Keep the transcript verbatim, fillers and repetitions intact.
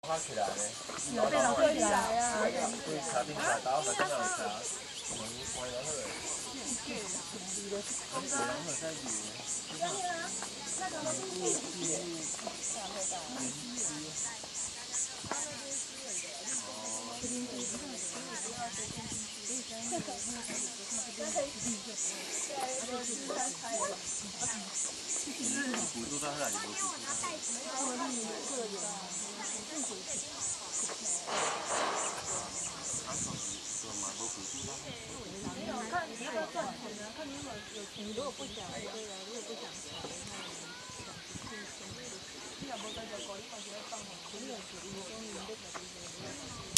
爬起来咧， 有被老飞起来啊！ 对，查定查到，查定来查，我们关了好了。我们好在有。那个都辅助到那里有辅助没有看你要不要赚钱呢？看你有没有有钱。如果不想，对啊，如果不想查的话，你想去先。你若无在做高，你嘛就要放好。你有钱，你讲你要在做。